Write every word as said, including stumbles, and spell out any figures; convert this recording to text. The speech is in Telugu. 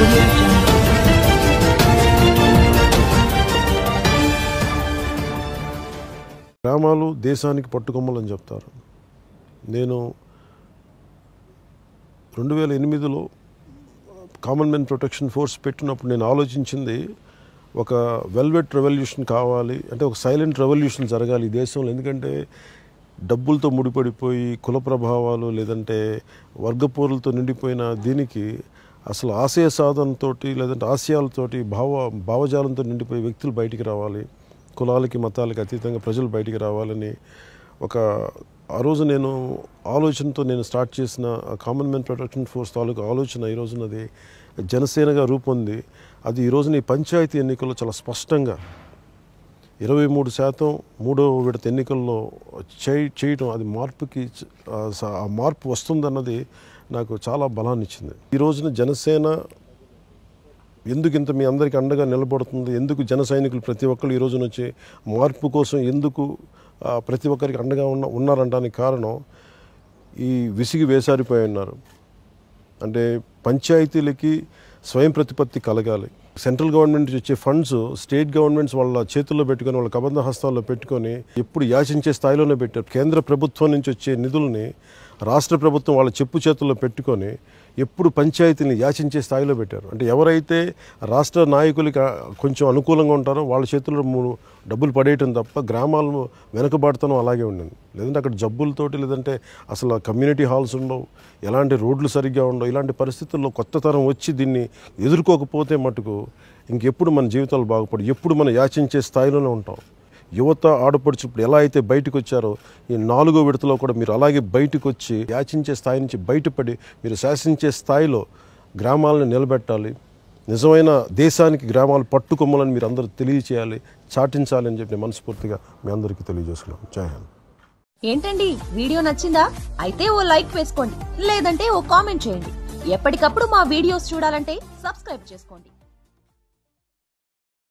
audio jungle. గ్రామాలు దేశానికి పట్టుకొమ్మలని చెప్తారు. నేను రెండు వేల ఎనిమిదిలో కామన్ మెన్ ప్రొటెక్షన్ ఫోర్స్ పెట్టినప్పుడు నేను ఆలోచించింది ఒక వెల్వెట్ రెవల్యూషన్ కావాలి, అంటే ఒక సైలెంట్ రెవల్యూషన్ జరగాలి ఈ దేశంలో. ఎందుకంటే డబ్బులతో ముడిపడిపోయి కుల ప్రభావాలు లేదంటే వర్గపోరులతో నిండిపోయిన దీనికి అసలు ఆశయ సాధనతో లేదంటే ఆశయాలతోటి భావ భావజాలంతో నిండిపోయే వ్యక్తులు బయటికి రావాలి, కులాలకి మతాలకి అతీతంగా ప్రజలు బయటికి రావాలని ఒక ఆ రోజు నేను ఆలోచనతో నేను స్టార్ట్ చేసిన కామన్ మెన్ ప్రొటెక్షన్ ఫోర్స్ తాలూకు ఆలోచన ఈ రోజున అది జనసేనగా రూపొంది అది ఈ రోజున ఈ పంచాయతీ ఎన్నికల్లో చాలా స్పష్టంగా ఇరవై మూడు శాతం మూడో విడత ఎన్నికల్లో చేయి చేయటం అది మార్పుకి ఆ మార్పు వస్తుందన్నది నాకు చాలా బలాన్ని ఇచ్చింది. ఈ రోజున జనసేన ఎందుకు ఇంత మీ అందరికీ అండగా నిలబడుతుంది, ఎందుకు జన సైనికులు ప్రతి ఒక్కరు ఈ రోజున వచ్చి మార్పు కోసం ఎందుకు ప్రతి ఒక్కరికి అండగా ఉన్న ఉన్నారంటానికి కారణం ఈ విసిగి వేసారిపోయి ఉన్నారు. అంటే పంచాయతీలకి స్వయం ప్రతిపత్తి కలగాలి. సెంట్రల్ గవర్నమెంట్ నుంచి వచ్చే ఫండ్స్ స్టేట్ గవర్నమెంట్స్ వాళ్ళ చేతుల్లో పెట్టుకొని వాళ్ళ కబంధ హస్తాల్లో పెట్టుకొని ఎప్పుడు యాచించే స్థాయిలోనే పెట్టారు. కేంద్ర ప్రభుత్వం నుంచి వచ్చే నిధుల్ని రాష్ట్ర ప్రభుత్వం వాళ్ళ చెప్పు చేతుల్లో పెట్టుకొని ఎప్పుడు పంచాయతీని యాచించే స్థాయిలో పెట్టారు. అంటే ఎవరైతే రాష్ట్ర నాయకులకి కొంచెం అనుకూలంగా ఉంటారో వాళ్ళ చేతుల్లో మూడు డబ్బులు పడేయటం తప్ప గ్రామాలను వెనకబాటుతనం అలాగే ఉండింది. లేదంటే అక్కడ జబ్బులతోటి లేదంటే అసలు కమ్యూనిటీ హాల్స్ ఉండవు, ఎలాంటి రోడ్లు సరిగ్గా ఉండవు. ఇలాంటి పరిస్థితుల్లో కొత్త తరం వచ్చి దీన్ని ఎదుర్కోకపోతే మటుకు ఇంకెప్పుడు మన జీవితాలు బాగుపడి ఎప్పుడు మనం యాచించే స్థాయిలోనే ఉంటాం. యువత ఆడపడుచు ఇప్పుడు ఎలా అయితే బయటకు వచ్చారో ఈ నాలుగో విడతలో కూడా మీరు అలాగే బయటకు వచ్చి యాచించే స్థాయి నుంచి బయటపడి మీరు శాసించే స్థాయిలో గ్రామాలను నిలబెట్టాలి. నిజమైన దేశానికి గ్రామాలు పట్టుకొమ్మలని మీరు అందరూ తెలియచేయాలి, చాటించాలి అని చెప్పి మనస్ఫూర్తిగా మీ అందరికీ తెలియజేస్తున్నాం. జై హింద్. ఏంటండి వీడియో నచ్చిందా? అయితే ఓ లైక్ వేసుకోండి, లేదంటే ఓ కామెంట్ చేయండి. ఎప్పటికప్పుడు మా వీడియోస్ చూడాలంటే సబ్స్క్రైబ్ చేసుకోండి.